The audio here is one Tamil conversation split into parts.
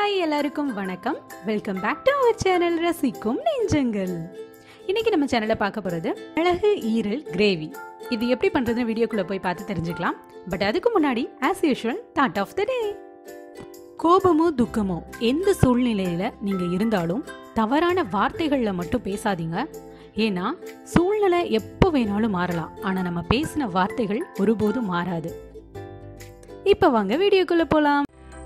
ஹாய் எல்லாருக்கும் வணக்கம். Welcome back to our channel ரசிக்கும் நெஞ்சங்கள். இன்னைக்கு நம்ம சேனல்ல பார்க்க போறது மிளகு ஈரல் கிரேவி. இது எப்படி பண்றதுன்னு வீடியோக்குள்ள போய் பார்த்து தெரிஞ்சுக்கலாம். பட் அதுக்கு முன்னாடி as usual thought of the day. கோபமோ துக்கமோ எந்த சூழ்நிலையில நீங்க இருந்தாலும் தவறான வார்த்தைகள்ல மட்டும் பேசாதீங்க. ஏன்னா சூழ்நிலை எப்போ வேணாலும் மாறலாம், ஆனா நம்ம பேசின வார்த்தைகள் ஒருபோதும் மாறாது. இப்ப வாங்க வீடியோக்குள்ள போலாம்.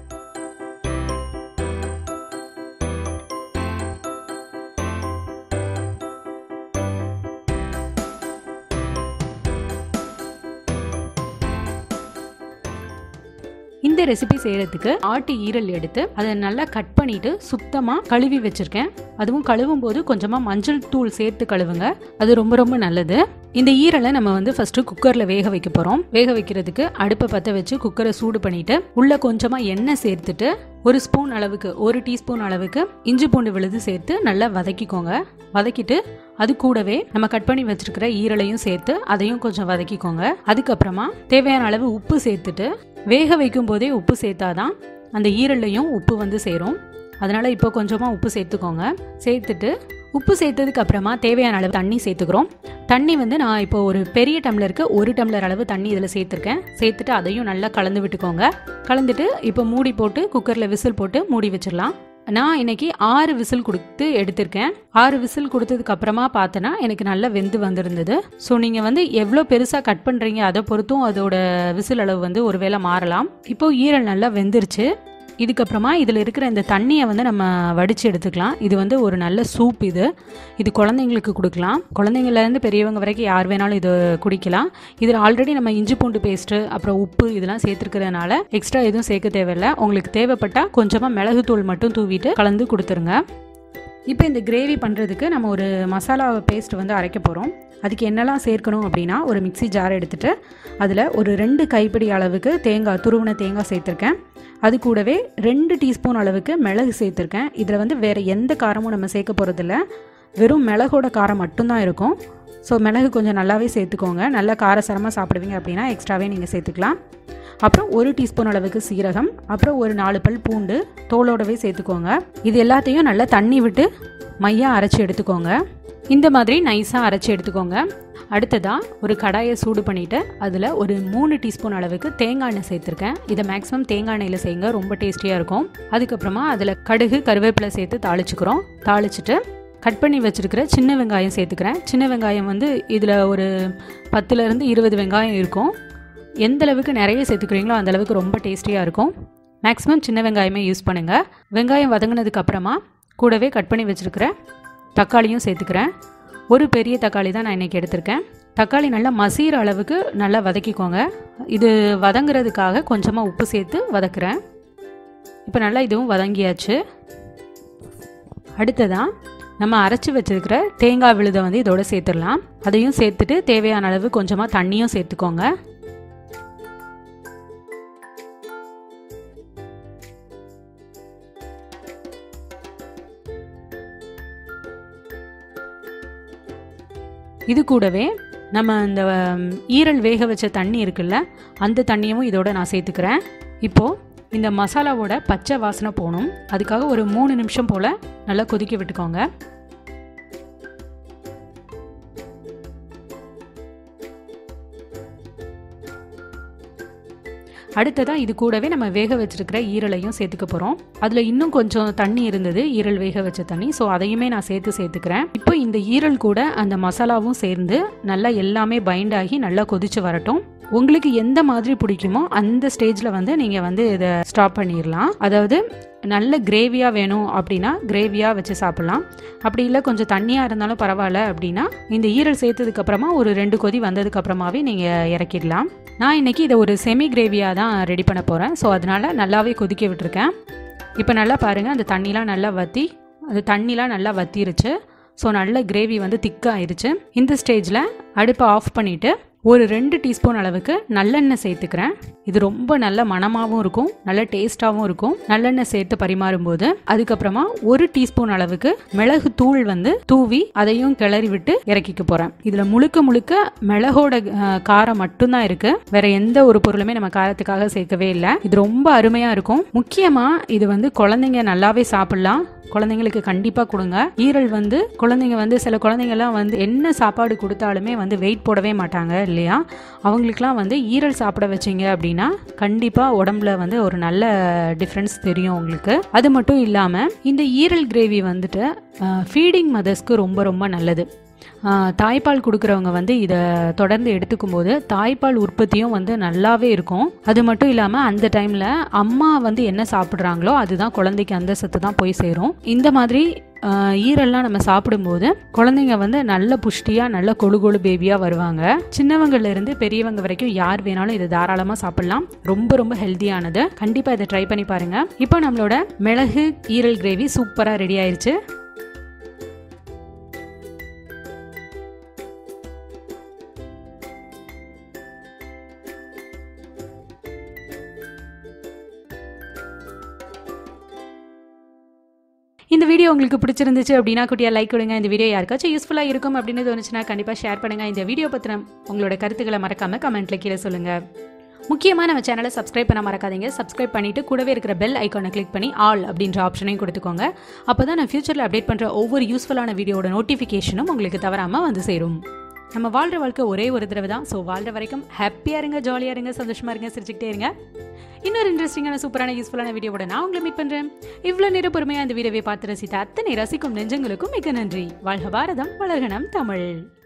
இந்த ரெசிபி செய்யறதுக்கு ஆட்டு ஈரல் எடுத்து அதை நல்லா கட் பண்ணிட்டு சுத்தமா கழுவி வச்சிருக்கேன். அதுவும் கழுவும் போது கொஞ்சமா மஞ்சள் தூள் சேர்த்து கழுவுங்க, அது ரொம்ப ரொம்ப நல்லது. இந்த ஈரலை நம்ம ஃபர்ஸ்ட் குக்கர்ல வேக வைக்க போறோம். வேக வைக்கிறதுக்கு அடுப்பை பற்ற வச்சு குக்கரை சூடு பண்ணிட்டு உள்ள கொஞ்சமா எண்ணெய் சேர்த்துட்டு ஒரு ஸ்பூன் அளவுக்கு, ஒரு டீஸ்பூன் அளவுக்கு இஞ்சி பூண்டு விழுது சேர்த்து நல்லா வதக்கிக்கோங்க. வதக்கிட்டு அது கூடவே நம்ம கட் பண்ணி வச்சிருக்கிற ஈரலையும் சேர்த்து அதையும் கொஞ்சம் வதக்கிக்கோங்க. அதுக்கப்புறமா தேவையான அளவு உப்பு சேர்த்துட்டு, வேக வைக்கும் போதே உப்பு சேர்த்தாதான் அந்த ஈரல்லையும் உப்பு சேரும். அதனால இப்போ கொஞ்சமா உப்பு சேர்த்துக்கோங்க. சேர்த்துட்டு உப்பு சேர்த்ததுக்கு அப்புறமா தேவையான அளவு தண்ணி சேர்த்துக்கிறோம். தண்ணி நான் இப்போ ஒரு பெரிய டம்ளருக்கு 1 டம்ளர் அளவு தண்ணி இதில் சேர்த்துருக்கேன். சேர்த்துட்டு அதையும் நல்லா கலந்து விட்டுக்கோங்க. கலந்துட்டு இப்போ மூடி போட்டு குக்கரில் விசில் போட்டு மூடி வச்சிடலாம். நான் இன்னைக்கு 6 விசில் கொடுத்து எடுத்திருக்கேன். 6 விசில் கொடுத்ததுக்கு அப்புறமா பார்த்தேன்னா எனக்கு நல்லா வெந்து வந்திருந்தது. ஸோ நீங்கள் எவ்வளோ பெருசாக கட் பண்ணுறீங்க அதை பொறுத்தும் அதோட விசில் அளவு ஒருவேளை மாறலாம். இப்போ ஈரல் நல்லா வெந்துருச்சு. இதுக்கப்புறமா இதில் இருக்கிற இந்த தண்ணியை நம்ம வடித்து எடுத்துக்கலாம். இது ஒரு நல்ல சூப். இது குழந்தைங்களுக்கு கொடுக்கலாம். குழந்தைங்கள்லேருந்து பெரியவங்க வரைக்கும் யார் வேணாலும் இது குடிக்கலாம். இதில் ஆல்ரெடி நம்ம இஞ்சி பூண்டு பேஸ்ட்டு அப்புறம் உப்பு இதெல்லாம் சேர்த்துருக்கிறதுனால எக்ஸ்ட்ரா எதுவும் சேர்க்க தேவையில்லை. உங்களுக்கு தேவைப்பட்டால் கொஞ்சமாக மிளகுத்தூள் மட்டும் தூவிட்டு கலந்து கொடுத்துருங்க. இப்போ இந்த கிரேவி பண்ணுறதுக்கு நம்ம ஒரு மசாலா பேஸ்ட் அரைக்க போகிறோம். அதுக்கு என்னெல்லாம் சேர்க்கணும் அப்படின்னா, ஒரு மிக்சி ஜார் எடுத்துகிட்டு அதில் ஒரு 2 கைப்பிடி அளவுக்கு துருவின தேங்காய் சேர்த்துருக்கேன். அது கூடவே 2 டீஸ்பூன் அளவுக்கு மிளகு சேர்த்துருக்கேன். இதில் வேறு எந்த காரமும் நம்ம சேர்க்க போகிறதில்ல, வெறும் மிளகோட காரம் மட்டும்தான் இருக்கும். ஸோ மிளகு கொஞ்சம் நல்லாவே சேர்த்துக்கோங்க. நல்லா காரசாரமாக சாப்பிடுவீங்க அப்படின்னா எக்ஸ்ட்ராவே நீங்கள் சேர்த்துக்கலாம். அப்புறம் 1 டீஸ்பூன் அளவுக்கு சீரகம், அப்புறம் ஒரு 4 பல் பூண்டு தோலோடவே சேர்த்துக்கோங்க. இது எல்லாத்தையும் நல்லா தண்ணி விட்டு மையாக அரைச்சி எடுத்துக்கோங்க. இந்த மாதிரி நைஸாக அரைச்சி எடுத்துக்கோங்க. அடுத்ததாக ஒரு கடாயை சூடு பண்ணிவிட்டு அதில் ஒரு 3 டீஸ்பூன் அளவுக்கு தேங்காய் எண்ணெய் சேர்த்துருக்கேன். இதை மேக்ஸிமம் தேங்காய் எண்ணெயில் செய்யுங்க, ரொம்ப டேஸ்டியாக இருக்கும். அதுக்கப்புறமா அதில் கடுகு கருவேப்பிலை சேர்த்து தாளிச்சுக்கிறோம். தாளிச்சுட்டு கட் பண்ணி வச்சுருக்கிற சின்ன வெங்காயம் சேர்த்துக்கிறேன். சின்ன வெங்காயம் இதில் ஒரு 10லேருந்து 20 வெங்காயம் இருக்கும். எந்த அளவுக்கு நிறைய சேர்த்துக்கிறீங்களோ அந்தளவுக்கு ரொம்ப டேஸ்டியாக இருக்கும். மேக்ஸிமம் சின்ன வெங்காயமே யூஸ் பண்ணுங்கள். வெங்காயம் வதங்கினதுக்கு அப்புறமா கூடவே கட் பண்ணி வச்சுருக்கிற தக்காளியும் சேர்த்துக்கிறேன். ஒரு பெரிய தக்காளி தான் நான் இன்றைக்கி எடுத்திருக்கேன். தக்காளி நல்லா மசிகிற அளவுக்கு நல்லா வதக்கிக்கோங்க. இது வதங்குறதுக்காக கொஞ்சமாக உப்பு சேர்த்து வதக்குறேன். இப்போ நல்லா இதுவும் வதங்கியாச்சு. அடுத்ததாக நம்ம அரைச்சி வச்சுருக்கிற தேங்காய் விழுதை இதோட சேர்த்துடலாம். அதையும் சேர்த்துட்டு தேவையான அளவு கொஞ்சமாக தண்ணியும் சேர்த்துக்கோங்க. இது கூடவே நம்ம இந்த ஈரல் வேக வச்ச தண்ணி இருக்குல்ல, அந்த தண்ணியும் இதோட நான் சேர்த்துக்கிறேன். இப்போது இந்த மசாலாவோட பச்சை வாசனை போகணும். அதுக்காக ஒரு 3 நிமிஷம் போல் நல்லா கொதிக்க விட்டுக்கோங்க. அடுத்ததாக இது கூடவே நம்ம வேக வச்சிருக்கிற ஈரலையும் சேர்த்துக்க போகிறோம். அதில் இன்னும் கொஞ்சம் தண்ணி இருந்தது, ஈரல் வேக வச்ச தண்ணி. ஸோ அதையுமே நான் சேர்த்துக்கிறேன். இப்போ இந்த ஈரல் கூட அந்த மசாலாவும் சேர்ந்து நல்லா எல்லாமே பைண்ட் ஆகி நல்லா கொதிச்சு வரட்டும். உங்களுக்கு எந்த மாதிரி பிடிக்குமோ அந்த ஸ்டேஜில் நீங்கள் இதை ஸ்டாப் பண்ணிடலாம். அதாவது நல்ல கிரேவியாக வேணும் அப்படின்னா கிரேவியாக வச்சு சாப்பிட்லாம். அப்படி இல்லை கொஞ்சம் தண்ணியாக இருந்தாலும் பரவாயில்ல அப்படின்னா இந்த ஈரல் சேர்த்ததுக்கப்புறமா ஒரு 2 கொதி வந்ததுக்கப்புறமாவே நீங்கள் இறக்கிடலாம். நான் இன்றைக்கி இதை ஒரு செமி கிரேவியாக தான் ரெடி பண்ண போகிறேன். ஸோ அதனால் நல்லாவே கொதிக்க விட்டுருக்கேன். இப்போ நல்லா பாருங்கள், அந்த தண்ணிலாம் நல்லா வற்றிருச்சு. ஸோ நல்ல கிரேவி வந்து திக்காயிருச்சு. இந்த ஸ்டேஜில் அடுப்பை ஆஃப் பண்ணிவிட்டு ஒரு 2 டீஸ்பூன் அளவுக்கு நல்லெண்ணெய் சேர்த்துக்கிறேன். இது ரொம்ப நல்ல மணமாகவும் இருக்கும், நல்ல டேஸ்டாகவும் இருக்கும் நல்லெண்ணெய் சேர்த்து பரிமாறும் போது. அதுக்கப்புறமா 1 டீஸ்பூன் அளவுக்கு மிளகு தூள் வந்து தூவி அதையும் கிளறி விட்டு இறக்கிக்க போகிறேன். இதில் முழுக்க முழுக்க மிளகோட காரம் மட்டும்தான் இருக்கு, வேற எந்த ஒரு பொருளுமே நம்ம காரத்துக்காக சேர்க்கவே இல்லை. இது ரொம்ப அருமையாக இருக்கும். முக்கியமாக இது வந்து குழந்தைங்க நல்லாவே சாப்பிடலாம், குழந்தைங்களுக்கு கண்டிப்பாக கொடுங்க. ஈரல் வந்து குழந்தைங்க வந்து சில குழந்தைங்கலாம் வந்து என்ன சாப்பாடு கொடுத்தாலுமே வந்து வெயிட் போடவே மாட்டாங்க இல்லையா, அவங்களுக்குலாம் வந்து ஈரல் சாப்பிட வச்சிங்க அப்படின்னா கண்டிப்பாக உடம்புல வந்து ஒரு நல்ல டிஃப்ரென்ஸ் தெரியும் உங்களுக்கு. அது மட்டும் இல்லாமல் இந்த ஈரல் கிரேவி வந்துட்டு ஃபீடிங் மதர்ஸ்க்கு ரொம்ப ரொம்ப நல்லது. தாய்ப்பால் கொடுக்குறவங்க வந்து இதை தொடர்ந்து எடுத்துக்கும் போது தாய்ப்பால் உற்பத்தியும் வந்து நல்லாவே இருக்கும். அது மட்டும் இல்லாமல் அந்த டைமில் அம்மா வந்து என்ன சாப்பிட்றாங்களோ அதுதான் குழந்தைக்கு அந்த சத்து தான் போய் சேரும். இந்த மாதிரி ஈரெல்லாம் நம்ம சாப்பிடும்போது குழந்தைங்க வந்து நல்ல புஷ்டியாக நல்ல கொழு கொழு பேபியாக வருவாங்க. சின்னவங்கலேருந்து பெரியவங்க வரைக்கும் யார் வேணாலும் இதை தாராளமாக சாப்பிட்லாம். ரொம்ப ரொம்ப ஹெல்த்தியானது. கண்டிப்பாக இதை ட்ரை பண்ணி பாருங்கள். இப்போ நம்மளோட மிளகு ஈரல் கிரேவி சூப்பராக ரெடி ஆயிடுச்சு. இந்த வீடியோ உங்களுக்கு பிடிச்சிருந்துச்சு அப்படின்னா குட்டியாக லைக் கொடுங்க. இந்த வீடியோ யாருக்காச்சும் யூஸ்ஃபுல்லாக இருக்கும் அப்படின்னு தோணுச்சுன்னா கண்டிப்பாக ஷேர் பண்ணுங்கள். இந்த வீடியோ பற்றின உங்களோட கருத்துக்களை மறக்காமல் கமெண்ட்டில் கீழே சொல்லுங்கள். முக்கியமாக நம்ம சேனலை சப்ஸ்கிரைப் பண்ண மறக்காதீங்க. சப்ஸ்கிரைப் பண்ணிவிட்டு கூடவே இருக்கிற பெல் ஐக்கானை கிளிக் பண்ணி ஆல் அப்படின்ற ஆப்ஷனையும் கொடுத்துக்கோங்க. அப்போ தான் நான் ஃபியூச்சரில் அப்டேட் பண்ணுற ஒவ்வொரு யூஸ்ஃபுல்லான வீடியோட நோட்டிஃபிகேஷனும் உங்களுக்கு தவறாமல் வந்து சேரும். நம்ம வாழ்கிற வாழ்க்கை ஒரே ஒரு தடவை தான். ஸோ வாழ்கிற வரைக்கும் ஹாப்பியாக இருங்க, ஜாலியாக இருங்க, சந்தோஷமாக இருங்க, சிரிச்சுக்கிட்டே இருங்க. இன்னொரு இன்ட்ரெஸ்டிங்கான சூப்பரான யூஸ்ஃபுல்லான வீடியோட நான் உங்களை மீட் பண்ணுறேன். இவ்வளோ நேரம் பொறுமையாக இந்த வீடியோவை பார்த்து ரசித்த அத்தனை ரசிக்கும் நெஞ்சங்களுக்கும் மிக நன்றி. வாழ்க பாரதம், வளர்க நம் தமிழ்.